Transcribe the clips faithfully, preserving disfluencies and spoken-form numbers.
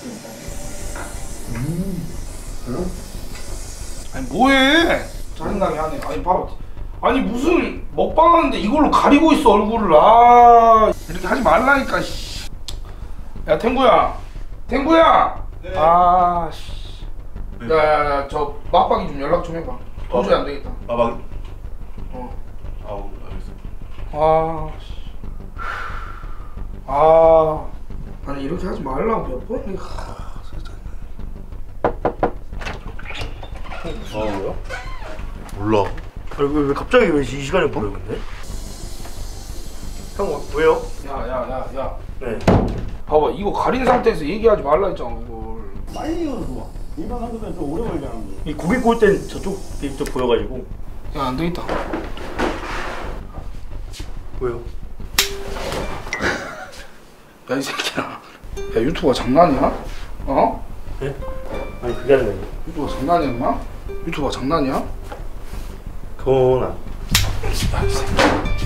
음. 응? 아니 뭐해? 짜증나게 하네. 아니 봐봐. 아니 무슨 먹방 하는데 이걸로 가리고 있어 얼굴을. 아 이렇게 하지 말라니까. 씨. 야 탱구야, 탱구야. 네. 아 씨. 야야야 저 막박이 좀 연락 좀 해봐. 도저히 안 되겠다. 막박. 어. 아우 알겠어. 아 씨. 아 아니 이렇게 하지 말라고 몇 번? 아 뭐야? 몰라. 아니 왜, 왜 갑자기 왜 이 시간에 부르는 건데? 형 왜요? 야야야야. 네. 봐봐 이거 가린 상태에서 얘기하지 말라 했잖아 그걸. 빨리 이어서 일반 한두면 좀 오래 걸잖아. 이 고기 구울 땐 저쪽 입도 보여가지고. 야 안 되겠다. 왜요? 야 이 새끼야. 야 유튜브가 장난이야? 어? 네? 아니 그게 아니라 유튜브가 장난이야 임마? 유튜브가 장난이야? 그건 안. 야 이 새끼야.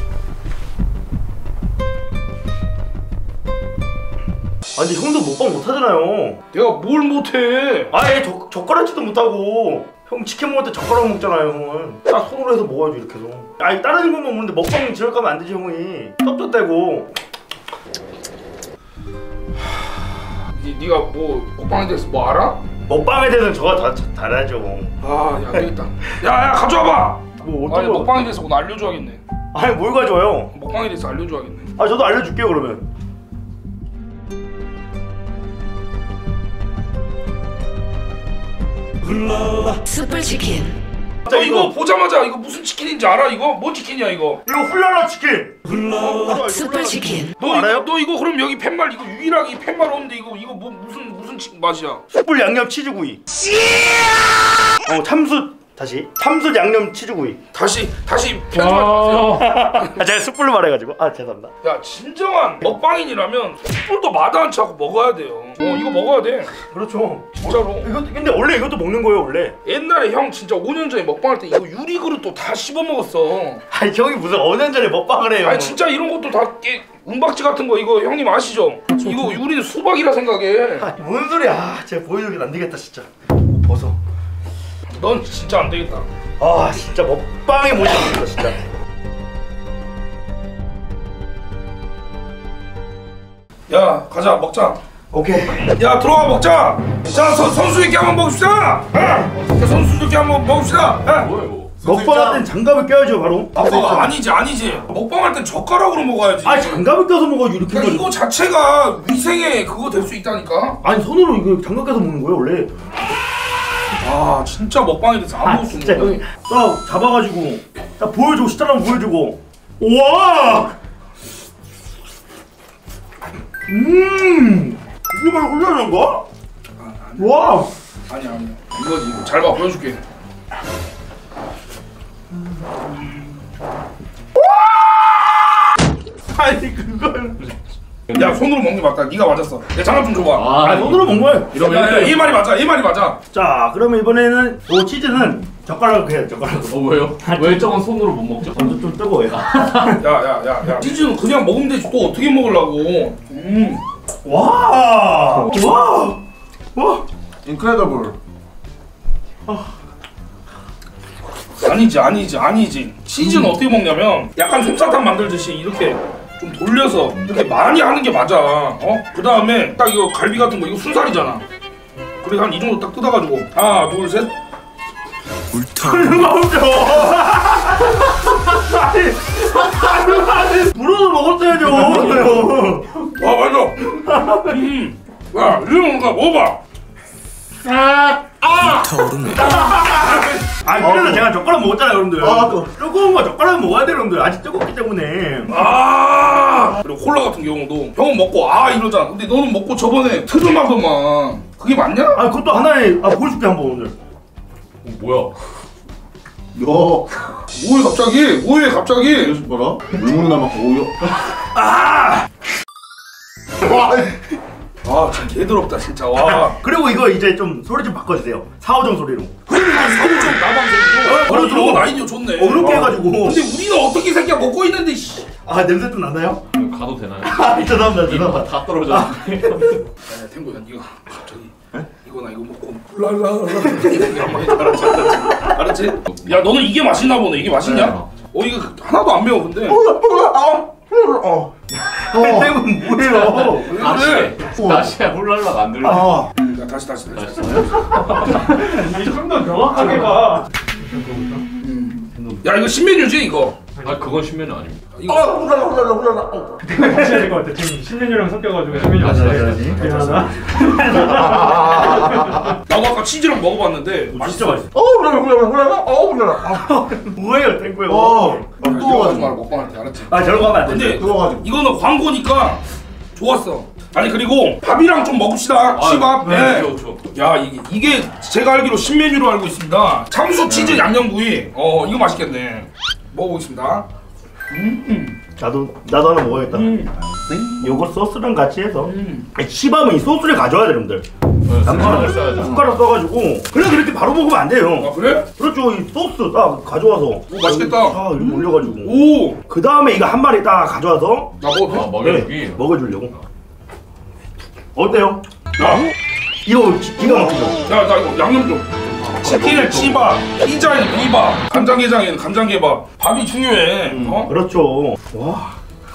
아니 형도 먹방 못하잖아요. 내가 뭘 못해? 아예 젓, 젓가락질도 못하고. 형 치킨 먹을 때 젓가락 먹잖아요 형은. 딱 손으로 해서 먹어야지 이렇게 해서. 아니 다른 것만 먹는데 먹방 지을 거면 안 되지 형이. 쩝쩝대고. 니, 니가 뭐 먹방에 대해서 뭐 알아? 먹방에 대해서는 저가 다, 다 알죠. 아, 야, 안 되겠다. 야, 야, 가져와봐! 뭐 어떤 아니, 거? 먹방에 대해서 오늘 알려줘야겠네. 아니 뭘 가져와요? 먹방에 대해서 알려줘야겠네. 아 저도 알려줄게요 그러면. 숯불치킨. 너 이거 보자마자 이거 무슨 치킨인지 알아? 이거? 뭔 치킨이야 이거? 이거 훌라라 치킨. 숯불치킨. 너 알아요? 이거 너 이거 그럼 여기 팻말 이거 유일하게 이 팻말 없는데 이거 이거 뭐 무슨 무슨 치, 맛이야? 숯불 양념 치즈구이. 어 참숯 다시 참숯 양념 치즈구이. 다시 다시 편집하세요. 아 제가 숯불로 말해가지고 아 죄송합니다. 야 진정한 먹방인이라면 숯불도 마다하지 않고 먹어야 돼요. 어 이거 먹어야 돼. 그렇죠. 진짜로. 이거 근데 원래 이것도 먹는 거예요 원래. 옛날에 형 진짜 오 년 전에 먹방할 때 이거 유리 그릇도 다 씹어 먹었어. 아니 형이 무슨 오 년 전에 먹방을 해요. 아니 진짜 이런 것도 다 깨, 은박지 같은 거 이거 형님 아시죠? 이거 우리는 수박이라 생각해. 아니 뭔 소리야. 아, 제가 보여주긴 안 되겠다 진짜. 벗어. 넌 진짜 안 되겠다. 아 진짜 먹방에 못 잡는다 진짜. 야 가자 먹자. 오케이. 야 들어와 먹자. 자 선, 선수있게 한번 먹읍시다. 자 선수있게 한번 먹읍시다. 뭐야 이거? 먹방할 땐 장갑을 껴야죠 바로. 아빠 아니지 아니지. 먹방할 땐 젓가락으로 먹어야지. 아니 장갑을 껴서 먹어야지 이렇게. 그러니까 이거 자체가 위생에 그거 될 수 있다니까. 아니 손으로 이거 장갑 껴서 먹는 거예요 원래. 아 진짜 먹방에 대해서 안 아 먹을 수 진짜 있는 형이 딱 잡아가지고 딱 보여주고 식단 한번 보여주고. 우와. 음. 이게 바로 훌륭한 거? 와. 아니 아니 이거지 이거. 잘 봐 보여줄게. 아니 그걸. 야 손으로 먹는 게 맞다. 네가 맞았어. 내 장갑 좀 줘봐. 아, 아 손으로 먹는 거예요. 이러면 야, 야, 이 말이 맞아. 이 말이 맞아. 자 그러면 이번에는 이 치즈는 젓가락으로 해요 젓가락으로. 어 왜요? 왜 저건 손으로 못 먹죠? 먼저 좀 뜨거워요. 야야야 야. 치즈는 그냥 먹으면 되지 또 어떻게 먹으려고. 음. 와. 와. 와. 인크레더블. 아니지 아니지 아니지. 치즈는 어떻게 먹냐면 약간 솜사탕 만들듯이 이렇게 좀 돌려서 이렇게 많이 하는 게 맞아. 어? 그 다음에 딱 이거 갈비 같은 거 이거 순살이잖아. 그래 한 이 정도 딱 뜯어가지고 하나 둘 셋. 불어서 먹었어야죠. 와 맞아. 음. 야 이거 뭔가 먹어봐. 아 그래서 제가 젓가락 먹었잖아요 여러분들. 아, 뜨거운 거 젓가락 먹어야 돼요 여러분들. 아직 뜨겁기 때문에. 아 그리고 콜라 같은 경우도 형은 먹고 아 이러잖아. 근데 너는 먹고 저번에 트름하더만. 그게 맞냐? 아 그것도 하나의 아 보여줄게 한번 오늘. 어, 뭐야? 야, 뭐해 갑자기? 뭐해 갑자기? 이거 뭐라? 물물 남았고 오요. 아 진짜 개더럽다 진짜. 와. 그리고 이거 이제 좀 소리 좀 바꿔주세요. 사오정 소리로. 그러니까 사오정 나방송으로. 그렇죠. 그런 아이디어 좋네. 어 그렇게 해가지고. 근데 우리는 어떻게 이 새끼야 먹고 있는데 씨. 아 냄새 좀 나나요? 가도 되나요? 아 죄송합니다 이거 죄송합니다. 다 떨어졌는데. 야 탱고야 니가 저기 이거나 이거 먹고 랄랄라 한번 해. 알았지? 알았지? 알았지? 야 너는 이게 맛있나 보네. 이게 맛있냐? 어 이거 하나도 안 매워 근데. 어. 땡은 뭐예요? 그래. 다시 훌랄라 안 들려. 아. 자, 다시 다시 다시. 좀더 명확하게 봐. 야 이거 신메뉴지 이거. 아 그건 신메뉴 아닙니다. 이거 훌랄라 훌랄라 훌랄라. 어. 다시 해야 될 것 같아. 지금 신메뉴랑 섞여가지고 신메뉴 다시, 안 다시, 나와요. 다시. 미안하다. 나도 아까 치즈랑 먹어봤는데 진짜 맛있어. 어 훌랄라 훌랄라 훌랄라 어 훌랄라 뭐예요 땡구요? 어 이거 하지 뜨거워가지고 말고 먹방할 때 알았지? 아 저런 거 하면 안 돼. 근데 뜨거워가지고 이거는 광고니까 좋았어. 아니 그리고 밥이랑 좀 먹읍시다. 치밥. 네. 그렇죠. 야 이게 이게 제가 알기로 신메뉴로 알고 있습니다. 참수 치즈 양념구이. 어 이거 맛있겠네. 먹어보겠습니다. 음. 나도 나도 하나 먹어야겠다. 음. 요거 소스랑 같이 해서. 음. 아니, 치밥은 이 소스를 가져와야 돼, 여러분들. 숟가락을 써야죠. 숟가락 써가지고 그냥 그렇게 바로 먹으면 안 돼요. 아 그래? 그렇죠, 이 소스 딱 가져와서. 오 맛있겠다. 아 이렇게 올려가지고. 오. 그 다음에 이거 한 마리 딱 가져와서 나 먹어도 아 돼? 먹여주기. 먹어주려고. 어때요? 야. 이거 기- 기가 막히죠? 야, 나 이거 양념 좀. 치킨에 치밥, 피자에 비밥, 간장게장에는 간장게밥. 밥이 중요해. 어? 그렇죠. 와.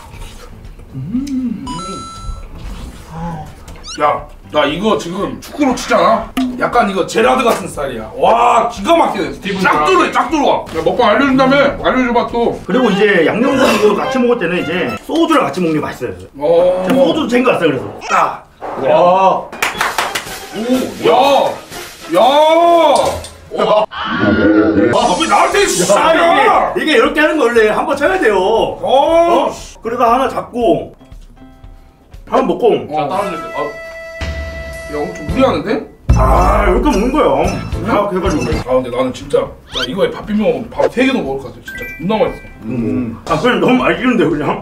야, 나 이거 지금 축구로 치잖아. 약간 이거 제라드 같은 스타일이야. 와, 기가 막히네. 쫙 들어와, 쫙 들어와. 야, 먹방 알려준다며? 알려줘봐 또. 그리고 이제 양념국 이거 같이 먹을 때는 이제 소주랑 같이 먹는 게 맛있어요. 어. 제가 소주도 챙겨왔어요, 그래서. 딱. 와 오, 야, 야. 와. 아, 왜 나한테 시작이야? 이게, 이게 이렇게 하는 거 원래 한번 쳐야 돼요. 어. 어? 그러다 하나 잡고 하나 먹고 자 따라줄 때. 아, 야, 오늘 좀 무리하는데? 아 이렇게 먹는 거예요. 다 해가지고. 아, 근데 나는 진짜 나 이거에 밥 비벼 먹으면 밥 세 개도 먹을 것 같아. 진짜 존나 맛있어. 음. 아 그냥 너무 맛있는데 그냥.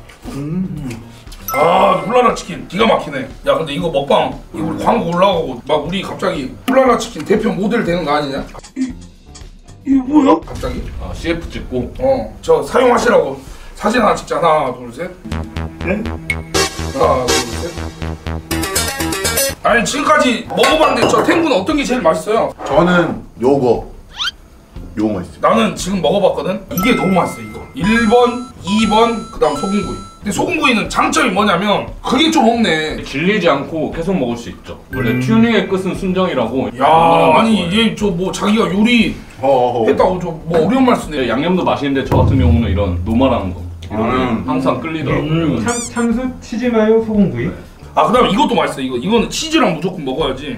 아, 훌라라 치킨 기가 막히네. 야, 근데 이거 먹방 이거 우리 광고 올라가고 막 우리 갑자기 훌라라 치킨 대표 모델 되는 거 아니냐? 이 이거 뭐야? 갑자기? 아 씨에프 찍고. 어, 저 사용하시라고 사진 하나 찍자. 하나, 둘, 셋. 네? 하나, 둘, 셋. 아니 지금까지 먹어봤는데 저 탱구는 어떤 게 제일 맛있어요? 저는 요거 요거 맛있어요. 나는 지금 먹어봤거든? 이게 너무 맛있어 이거. 일 번, 이 번, 그 다음 소금구이. 근데 소금구이는 장점이 뭐냐면 그게 좀 없네. 질리지 않고 계속 먹을 수 있죠. 원래 튜닝의 끝은 순정이라고. 야, 아니 얘 저 뭐 자기가 요리 어어 했다고 저 뭐 어려운 말 쓰네. 네, 양념도 맛있는데 저 같은 경우는 이런 노멀한 거 이런 음. 게 항상 끌리더라고요. 음. 참, 참수 치즈마요 소금구이. 아, 그 다음에 이것도 맛있어. 이거 이거는 치즈랑 무조건 먹어야지.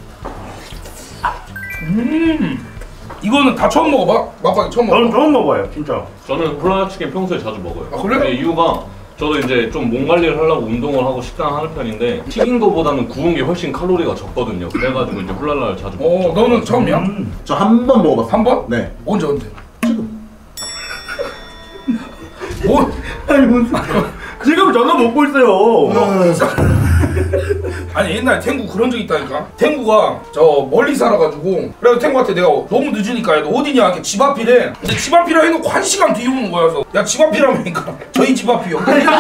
음, 이거는 다 처음 먹어봐? 맛방이 처음 저는 먹어봐? 처음 먹어요, 진짜. 저는 훌라라 치킨 평소에 자주 먹어요. 아, 그래? 근데 이유가 저도 이제 좀 몸 관리를 하려고 운동을 하고 식단을 하는 편인데 튀긴 거보다는 구운 게 훨씬 칼로리가 적거든요. 그래가지고 이제 훌라라를 자주 어, 먹죠. 너는 처음이야? 음. 저 한 번 먹어봤어요. 한 번? 네. 언제 언제? 지금. 뭐? 아니 무슨? 지금 저도 먹고 있어요. 아니 옛날에 탱구 그런 적 있다니까. 탱구가 저 멀리 살아가지고 그래서 탱구한테 내가 너무 늦으니까 너 어디냐 이렇게 집 앞이래. 근데 집 앞이라 해놓고 한 시간 뒤에 오는 거야. 그래서 야 집 앞이라니까 저희 집 앞이요.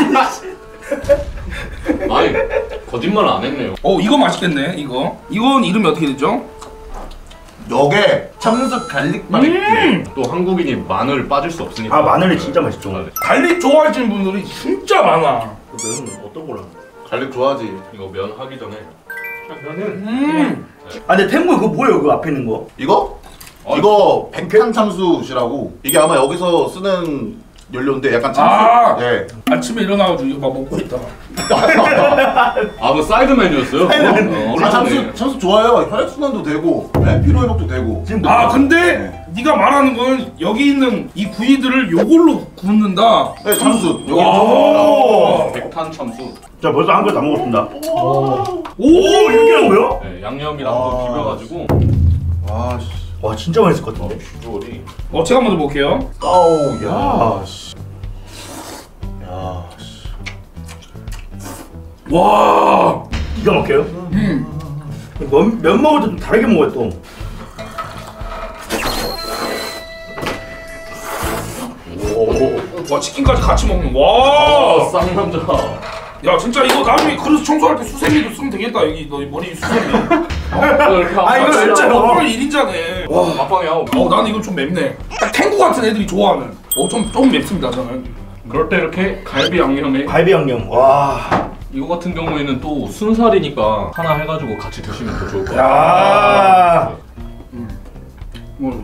아니 거짓말 안 했네요. 어 이거 맛있겠네. 이거 이건 이름이 어떻게 되죠? 요게 참숯 갈릭 바베큐. 음! 또 한국인이 마늘 빠질 수 없으니까. 아 마늘이 진짜 맛있죠. 아, 네. 갈릭 좋아하시는 분들이 진짜 많아. 그러면 어떤 거라? 갈릭 좋아하지. 이거 면 하기 전에 저는 음. 아 근데 탱구 그거 뭐예요? 그 앞에 있는 거? 이거? 어, 이거 백탄 참숯이라고. 이게 아마 여기서 쓰는 연료인데 약간 아! 참숯. 예. 아침에 일어나가지고 이거 막 먹고 있다. 아그 사이드 메뉴였어요? 어, 아, 참숯 참숯 좋아요. 혈액 순환도 되고, 네, 피로 회복도 되고. 지금 아 근데 네가 말하는 건 여기 있는 이 구이들을 요걸로 굽는다. 네, 참숯. 여기 와. 백탄 참수. 자 벌써 한 걸 다 먹었습니다. 오. 이렇게 하고요? 네, 양념이랑 또 아. 비벼가지고. 와 씨. 와 진짜 맛있을 것 어, 같은데. 비주얼이. 어 제가 먼저 볼게요. 아우 야. 아, 씨. 야. 씨. 와. 기가 막혀요. 음. 면, 면 먹을 때 좀 다르게 먹어요 또. 와 치킨까지 같이 먹는. 아 와. 쌍남자. 야 진짜 이거 나중에 그릇 청소할 때 수세미도 쓰면 되겠다. 여기 너 머리 수세미. 아 이거 진짜 진짜 먹방은 일 인자네. 와. 맛방이야. 어 나는 이거 좀 맵네. 딱 탱구 같은 애들이 좋아하는. 어좀 좀 맵습니다 저는. 그럴 때 이렇게 갈비 양념에 갈비 양념. 와. 이거 같은 경우에는 또 순살이니까 하나 해가지고 같이 드시면 더 좋을 것 같아요. 야. 뭐.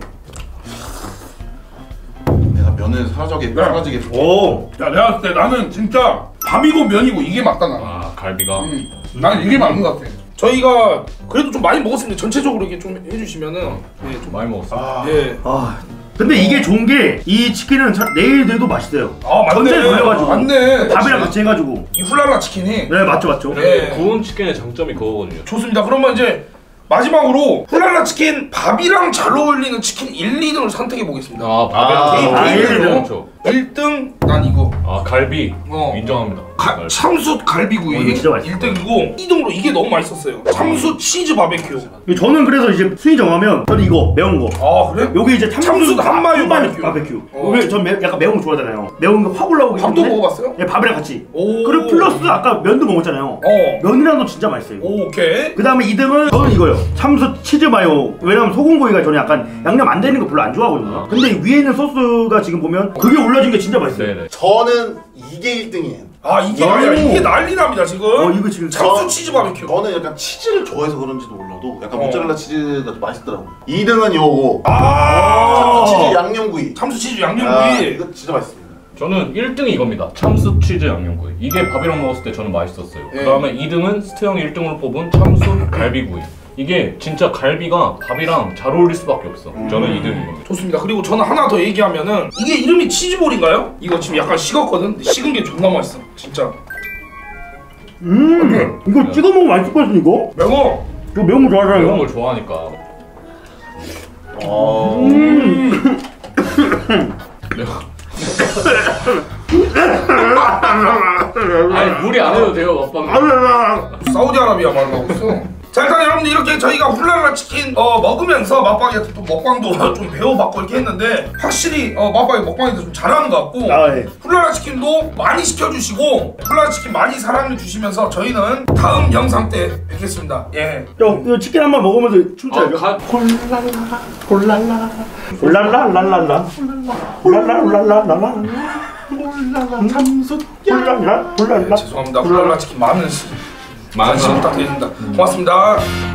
내가 면을 사라지게 사라지게 오. 야 내가 봤을 때 나는 진짜 밥이고 면이고 이게 맞다 나. 아 갈비가. 음, 나는 이게 맞는 것 같아. 저희가 그래도 좀 많이 먹었습니다. 전체적으로 이렇게 좀 해주시면은 예, 좀 많이 먹었어. 아, 예. 아. 근데 이게 좋은 게 이 치킨은 참 내일 돼도 맛있어요. 아 맞네. 전체를 돌려가지고. 맞네. 밥이랑 같이 해가지고. 이 훌라라 치킨이 네 맞죠 맞죠. 네. 구운 치킨의 장점이 그거거든요. 좋습니다. 그러면 이제 마지막으로 훌라라 치킨 밥이랑 잘 어울리는 치킨 일, 이 등을 선택해 보겠습니다. 아 밥이랑 아, 잘 아, 어울리는 일 등. 그렇죠. 일 등 난 이거. 아 갈비 어. 인정합니다. 가, 갈비. 참숯 갈비구이 어, 이거 진짜 맛있어. 일 등이고 이 등으로 이게 너무 맛있었어요. 참숯 치즈 바베큐. 저는 그래서 이제 순위 정하면 저는 이거 매운 거. 아 그래? 요게 이제 참숯 참숯 한마요 한마요 바베큐. 바베큐. 어. 요게 전 매, 약간 매운 거 좋아하잖아요. 매운 거 확 올라오기 밥도 때문에. 먹어봤어요? 예, 밥이랑 같이. 오. 그리고 플러스 아까 면도 먹었잖아요. 어. 면이랑도 진짜 맛있어요. 이거. 오, 오케이. 그 다음에 이 등은 저는 이거요. 참숯 치즈 마요. 왜냐면 소금구이가 저는 약간 양념 안 되는 거 별로 안 좋아하거든요. 근데 이 위에 있는 소스가 지금 보면 그게 올라진 게 진짜 맛있어요. 네네. 저는 이게 일 등이에요. 아 이게 오. 아니야 이게 난리납니다 지금. 어 이거 지금 참숯 저- 치즈 바베큐. 저는 약간 치즈를 좋아해서 그런지도 몰라도 약간 어. 모짜렐라 치즈가 좀 맛있더라고. 이 등은 요거. 아 치즈 양념구이. 참숯 치즈 아, 양념구이. 이거 진짜 맛있습니다. 저는 일 등이 이겁니다. 참숯 치즈 양념구이. 이게 밥이랑 먹었을 때 저는 맛있었어요. 예. 그 다음에 이 등은 스테형이 일 등으로 뽑은 참숯 갈비구이. 이게 진짜 갈비가 밥이랑 잘 어울릴 수밖에 없어. 저는 이 등인 겁니다. 좋습니다. 그리고 저는 하나 더 얘기하면은 이게 이름이 치즈볼인가요? 이거 지금 약간 식었거든. 근데 식은 게 존나 맛있어. 진짜. 음 이거 찍어 먹으면 맛있을 것 같은데 이거? 매워. 저 매운 거 좋아하잖아요. 이런 걸 좋아하니까. 어. 음. 아니 무리 안 해도 돼요, 맛방. 사우디아라비아 말을 하고 있어. 자 일단 여러분들 이렇게 저희가 훌라라 치킨 어, 먹으면서 맛방에서 또 먹방도 좀 배워봤고 이렇게 했는데 확실히 어, 맛방이 먹방에서 좀 잘하는 것 같고 아, 예. 훌라라 치킨도 많이 시켜주시고 훌라라 치킨 많이 사랑해주시면 저희는 다음 영상 때 뵙겠습니다. 예. 저 이거 치킨 한번 먹으면서 춤춰야죠. 어, 가, 홀랄라 랄랄라 홀랄라 홀랄라 홀랄라 참숯 홀랄라 홀랄라 죄송합니다. 훌라라 치킨 많은 시- 많은 관심 부탁드립니다. 고맙습니다.